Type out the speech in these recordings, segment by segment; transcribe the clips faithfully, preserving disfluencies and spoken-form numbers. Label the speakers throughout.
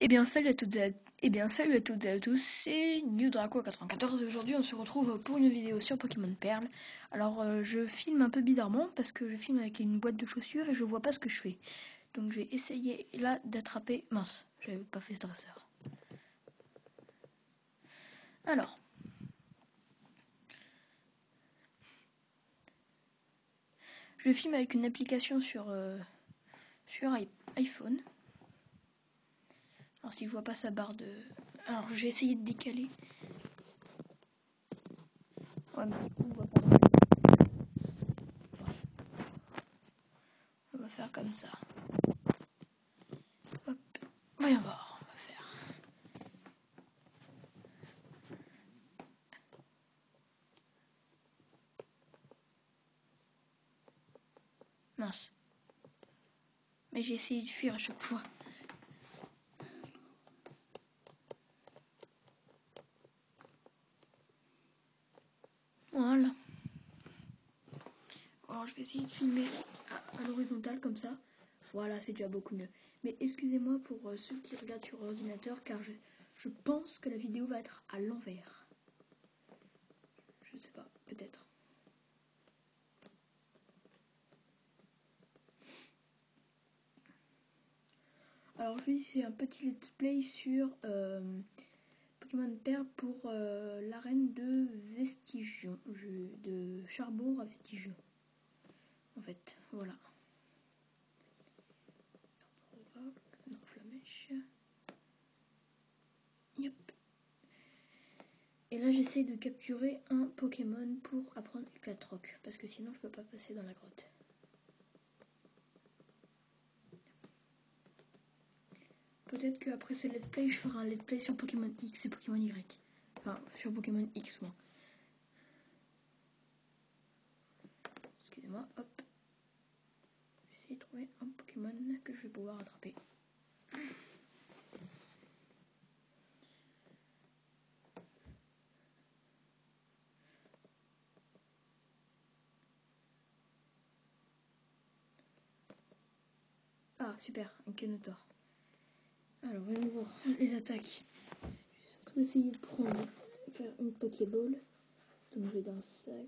Speaker 1: Eh bien salut à toutes et à, eh bien, salut à toutes et à tous, c'est New Draco quatre-vingt-quatorze et aujourd'hui on se retrouve pour une vidéo sur Pokémon Perle. Alors euh, je filme un peu bizarrement parce que je filme avec une boîte de chaussures et je vois pas ce que je fais. Donc j'ai essayé là d'attraper... Mince, j'avais pas fait ce dresseur. Alors... Je filme avec une application sur, euh, sur iPhone. Alors si je vois pas sa barre de... Alors j'ai essayé de décaler. Ouais mais du coup on voit pas. On va faire comme ça. Hop, voyons voir, on va faire. Mince. Mais j'ai essayé de fuir à chaque fois. Voilà. Alors je vais essayer de filmer à, à l'horizontale comme ça. Voilà, c'est déjà beaucoup mieux. Mais excusez-moi pour euh, ceux qui regardent sur ordinateur car je, je pense que la vidéo va être à l'envers. Je sais pas, peut-être. Alors je fais un petit let's play sur euh, Pokémon Perle pour euh, l'arène de Vestigion, je, de Charbord à Vestigion. En fait, voilà. Non, Flamèche. Yep. Et là j'essaie de capturer un Pokémon pour apprendre Éclatroc, parce que sinon je peux pas passer dans la grotte. Peut-être qu'après ce let's play je ferai un let's play sur Pokémon X et Pokémon Y. Enfin sur Pokémon X moi. Excusez-moi, hop. J'essaie de trouver un Pokémon que je vais pouvoir attraper. Ah super, un Kenetor. Alors voyons voir les attaques. Je vais surtout essayer de prendre, faire une Pokéball. Donc je vais dans le sac.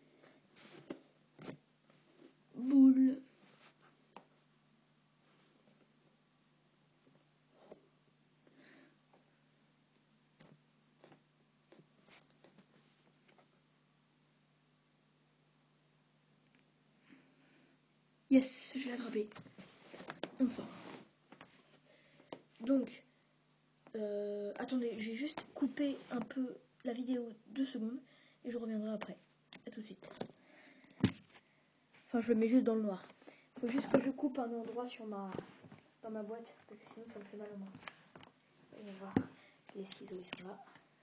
Speaker 1: Boule. Yes, je l'ai attrapé. Enfin. Donc, euh, attendez, j'ai juste coupé un peu la vidéo deux secondes et je reviendrai après. A tout de suite. Enfin, je le mets juste dans le noir. Faut juste que je coupe un endroit sur ma dans ma boîte parce que sinon ça me fait mal aux mains. On va voir. Les ciseaux ils sont là.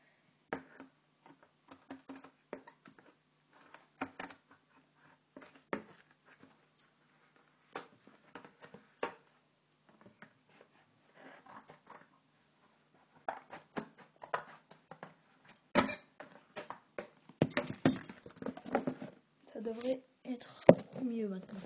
Speaker 1: Ça devrait être mieux maintenant.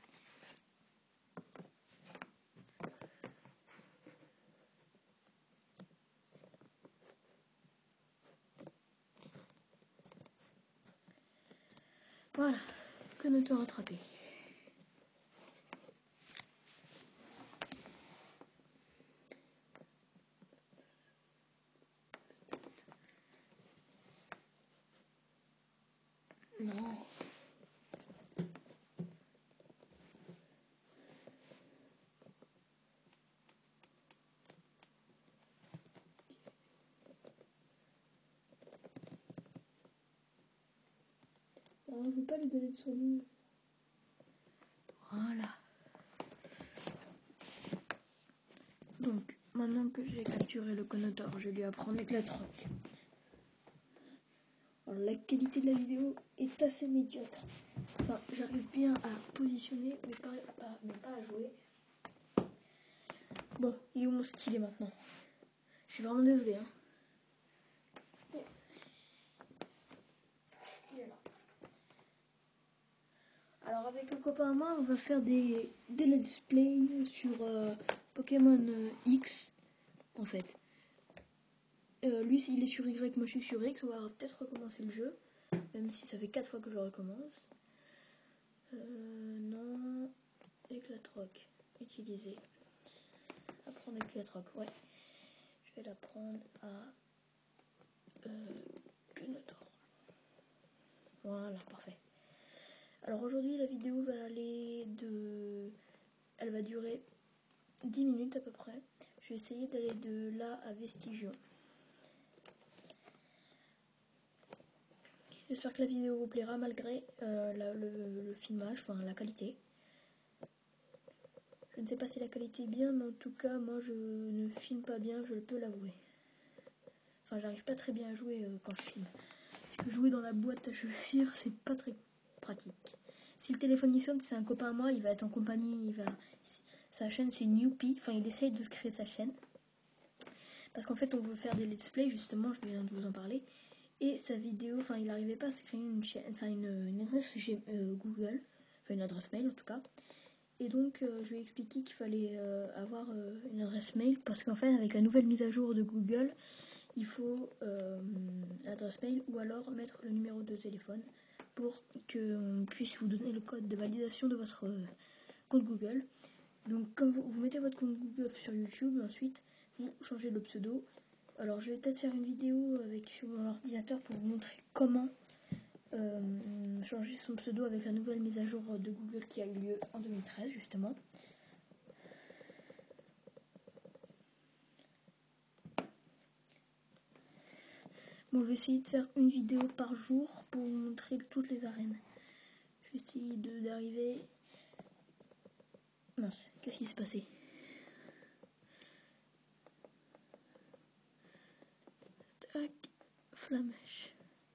Speaker 1: Voilà, Kenetor rattrapé. Non. Non, je veux pas lui donner de son nom. Voilà. Donc, maintenant que j'ai capturé le Kenetor, je lui apprends Éclatroc. Alors, la qualité de la vidéo est assez médiocre. Enfin, j'arrive bien à positionner, mais pas, à, mais pas à jouer. Bon, il est où mon stylet maintenant? Je suis vraiment désolée. Hein. Il est là. Alors, avec un copain à moi, on va faire des, des let's play sur euh, Pokémon euh, X. fait. Euh, lui il est sur Y, moi je suis sur X, on va peut-être recommencer le jeu. Même si ça fait quatre fois que je recommence. Euh, non. Éclatroc. Utiliser. Apprendre Éclatroc, ouais. Je vais l'apprendre à Gunnedor. Voilà, parfait. Alors aujourd'hui la vidéo va aller de... Elle va durer dix minutes à peu près. Je vais essayer d'aller de là à Vestigion. J'espère que la vidéo vous plaira malgré euh, la, le, le filmage, enfin la qualité. Je ne sais pas si la qualité est bien, mais en tout cas, moi je ne filme pas bien, je peux l'avouer. Enfin, j'arrive pas très bien à jouer euh, quand je filme. Parce que jouer dans la boîte à chaussures, c'est pas très pratique. Si le téléphone y sonne, c'est un copain à moi, il va être en compagnie, il va... Sa chaîne c'est Newpie, enfin il essaye de se créer sa chaîne. Parce qu'en fait on veut faire des let's play, justement, je viens de vous en parler. Et sa vidéo, enfin il n'arrivait pas à se créer une chaîne, enfin une, une adresse euh, Google, enfin une adresse mail en tout cas. Et donc euh, je lui ai expliqué qu'il fallait euh, avoir euh, une adresse mail parce qu'en fait avec la nouvelle mise à jour de Google, il faut euh, l'adresse mail ou alors mettre le numéro de téléphone pour qu'on puisse vous donner le code de validation de votre euh, compte Google. Donc comme vous, vous mettez votre compte Google sur YouTube, ensuite vous changez le pseudo. Alors je vais peut-être faire une vidéo avec sur mon ordinateur pour vous montrer comment euh, changer son pseudo avec la nouvelle mise à jour de Google qui a eu lieu en deux mille treize justement. Bon, je vais essayer de faire une vidéo par jour pour vous montrer toutes les arènes. Je vais essayer d'arriver... Mince, qu'est-ce qui s'est passé? Tac, flamèche.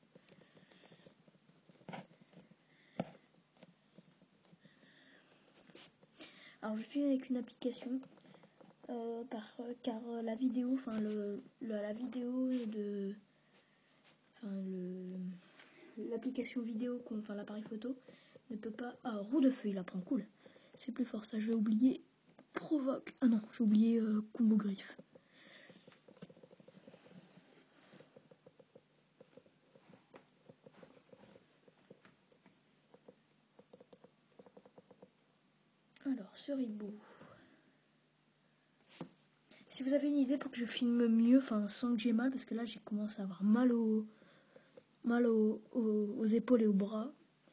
Speaker 1: Alors je suis avec une application euh, par, car la vidéo, enfin le, le, la vidéo de, enfin le, l'application vidéo, enfin l'appareil photo ne peut pas. Ah, roue de feu, il apprend, cool. C'est plus fort ça. Je vais oublier provoque. Ah non, j'ai oublié euh, combo griffe. Alors, ce ribou. Si vous avez une idée pour que je filme mieux, enfin sans que j'ai mal, parce que là j'ai commencé à avoir mal, au, mal au, au, aux épaules et aux bras.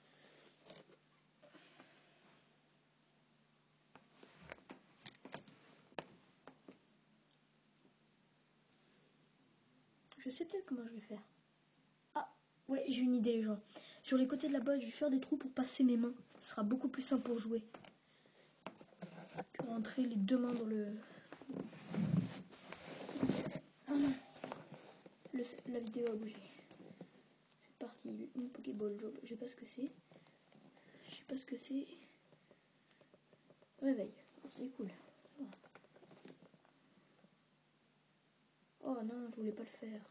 Speaker 1: Je sais peut-être comment je vais faire. Ah, ouais, j'ai une idée les gens. Sur les côtés de la boîte, je vais faire des trous pour passer mes mains. Ce sera beaucoup plus simple pour jouer que rentrer les deux mains dans le... Ah non, le, la vidéo a bougé. C'est parti, une Pokéball, je, je sais pas ce que c'est. Je sais pas ce que c'est. Réveil, oh, c'est cool. Oh. Oh non, je voulais pas le faire.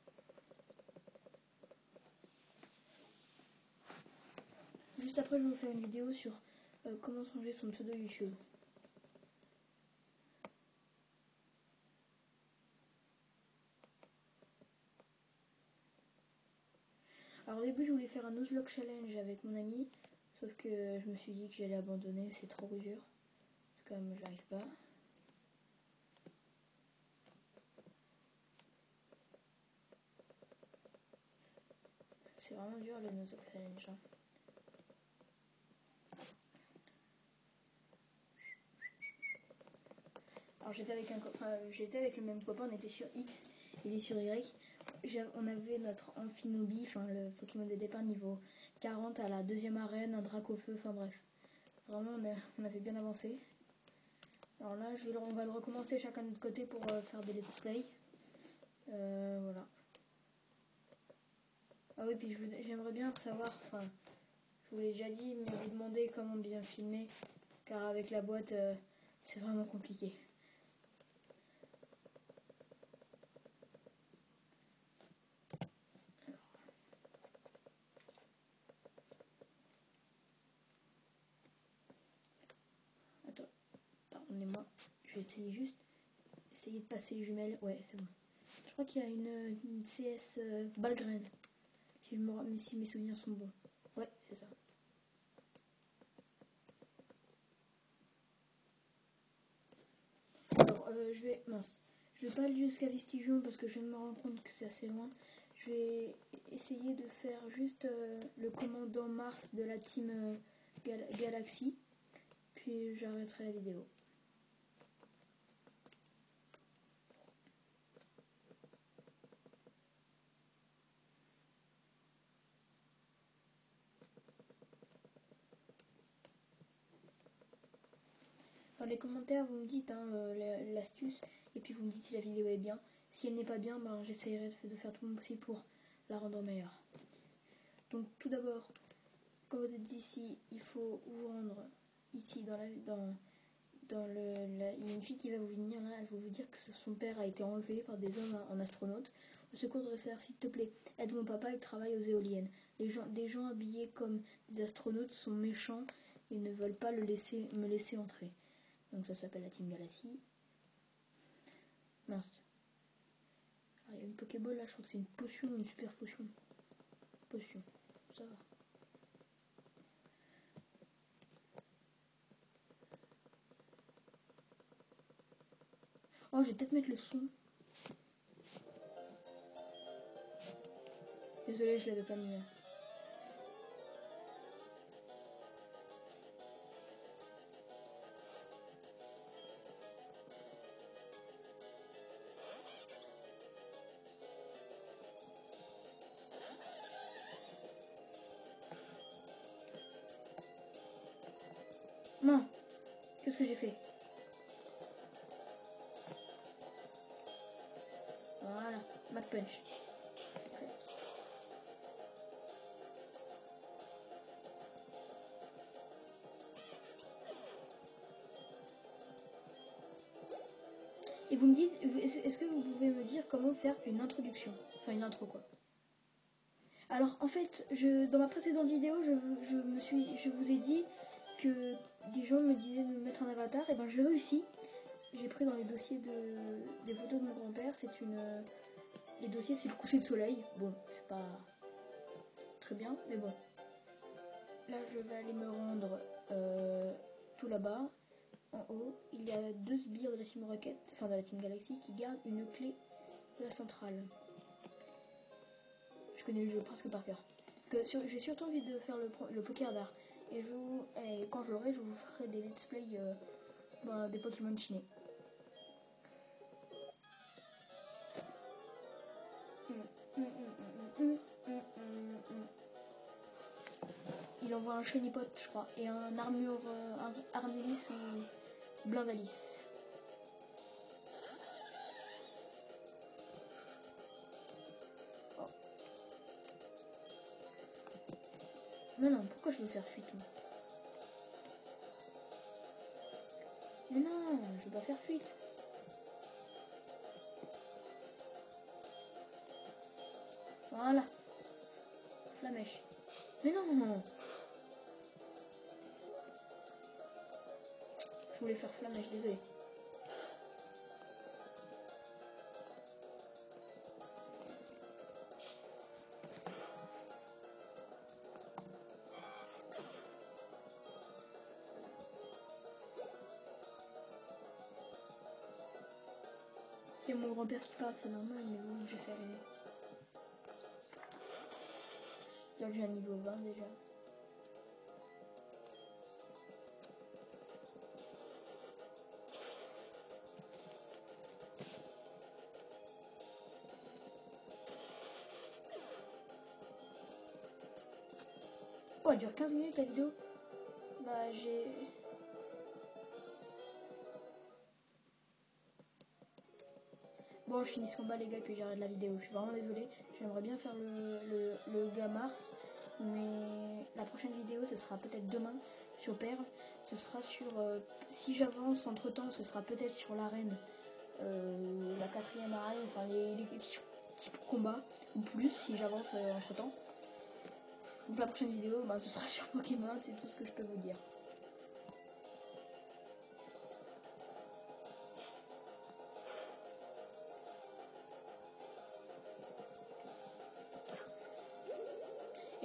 Speaker 1: Juste après, je vais vous faire une vidéo sur euh, comment changer son pseudo YouTube. Alors au début, je voulais faire un Nuzlocke challenge avec mon ami, sauf que je me suis dit que j'allais abandonner, c'est trop dur. Comme j'arrive pas. C'est vraiment dur le Nuzlocke challenge. Hein. Alors j'étais avec un enfin, j'étais avec le même copain, on était sur X, il est sur Y. On avait notre Amphinobi, enfin le Pokémon de départ niveau quarante à la deuxième arène, un Dracofeu, enfin bref. Vraiment on, a, on avait bien avancé. Alors là je vais, on va le recommencer chacun de notre côté pour euh, faire des let's play. Euh, voilà. Ah oui, puis j'aimerais bien savoir, enfin je vous l'ai déjà dit, mais vous demander comment bien filmer, car avec la boîte euh, c'est vraiment compliqué. Attends, pardonnez-moi, je vais essayer juste, essayer de passer les jumelles. Ouais, c'est bon. Je crois qu'il y a une, une C S euh, Balgraine. Si, je me, si mes souvenirs sont bons. Ouais, c'est ça. Alors, euh, je vais... Mince. Je vais pas aller jusqu'à Vestigion parce que je me rends compte que c'est assez loin. Je vais essayer de faire juste euh, le commandant Mars de la team euh, Gal Galaxy. Puis j'arrêterai la vidéo. Dans les commentaires, vous me dites hein, euh, l'astuce et puis vous me dites si la vidéo est bien. Si elle n'est pas bien, ben, j'essaierai de faire tout mon possible pour la rendre meilleure. Donc tout d'abord, quand vous êtes ici, il faut vous rendre ici dans la... Dans, dans le, la, il y a une fille qui va vous venir là, elle va vous dire que son père a été enlevé par des hommes en astronaute. Au secours de réserve, s'il te plaît, aide mon papa, il travaille aux éoliennes. Les gens, des gens habillés comme des astronautes sont méchants et ne veulent pas le laisser, me laisser entrer. Donc ça s'appelle la Team Galaxy. Mince. Ah, il y a une Pokéball là, je crois que c'est une potion, une super potion. Potion, ça va. Oh, je vais peut-être mettre le son. Désolé, je l'avais pas mis. Non, qu'est-ce que j'ai fait? Voilà, Mac Punch. Et vous me dites, est-ce que vous pouvez me dire comment faire une introduction? Enfin une intro quoi. Alors en fait, je, dans ma précédente vidéo, je, je, me suis, je vous ai dit que des gens me disaient de me mettre un avatar, et ben j'ai réussi. J'ai pris dans les dossiers de, des photos de mon grand-père, c'est une... Les dossiers c'est le coucher de soleil. Bon, c'est pas très bien, mais bon. Là je vais aller me rendre euh, tout là-bas. En haut, il y a deux sbires de la Team Rocket, enfin de la Team Galaxy, qui gardent une clé de la centrale. Je connais le jeu presque par cœur. Parce que j'ai surtout envie de faire le, le Poker d'art. Et, je vous, et quand je l'aurai, je vous ferai des let's play euh, bah, des Pokémon chinés. Il envoie un Chenipot, je crois, et un armure, euh, un Arnelis ou Blindalis. Oh. Mais non, pourquoi je veux faire fuite moi? Mais non, je veux pas faire fuite. Voilà. Flamèche. Mais non, non, non. Je voulais faire flamèche, désolé. C'est mon grand-père qui parle, c'est normal, mais bon, je sais rien. Dire que j'ai un niveau vingt déjà. Oh, elle dure quinze minutes la vidéo. Bah, j'ai... Bon, je finis ce combat, les gars, puis j'arrête la vidéo. Je suis vraiment désolée. J'aimerais bien faire le, le, le gars Mars, mais la prochaine vidéo, ce sera peut-être demain sur Perle. Ce sera sur... Euh, si j'avance entre-temps, ce sera peut-être sur l'arène, euh, la quatrième arène, enfin les, les petits, petits combats, ou plus, si j'avance euh, entre-temps. Donc la prochaine vidéo, bah, ce sera sur Pokémon, c'est tout ce que je peux vous dire.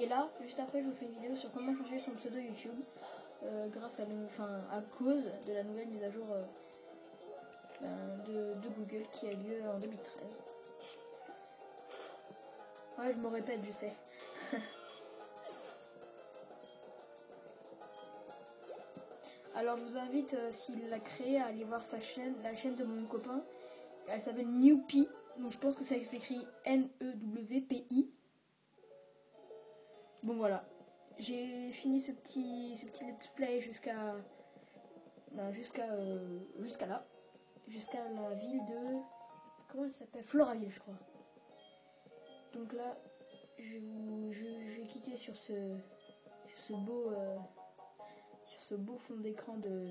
Speaker 1: Et là, juste après, je vous fais une vidéo sur comment changer son pseudo YouTube euh, grâce à, le, enfin, à cause de la nouvelle mise à jour euh, ben, de, de Google qui a lieu en deux mille treize. Ouais, je me répète, je sais. Alors je vous invite, euh, s'il l'a créé, à aller voir sa chaîne, la chaîne de mon copain. Elle s'appelle Newpi, donc je pense que ça s'écrit N E W P I. Bon voilà, j'ai fini ce petit, ce petit let's play jusqu'à ben, jusqu'à euh, jusqu'à là, jusqu'à la ville de, comment elle s'appelle, Floraville je crois. Donc là, je, vous, je, je vais quitter sur ce, sur ce beau, euh, sur ce beau fond d'écran de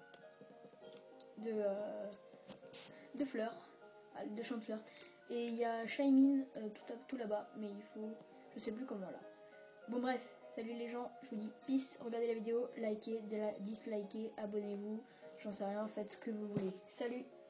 Speaker 1: de euh, de fleurs, de champs de fleurs. Et il y a Shaymin euh, tout, tout là-bas, mais il faut, je sais plus comment là. Bon bref, salut les gens, je vous dis peace, regardez la vidéo, likez, dislikez, abonnez-vous, j'en sais rien, faites ce que vous voulez. Salut!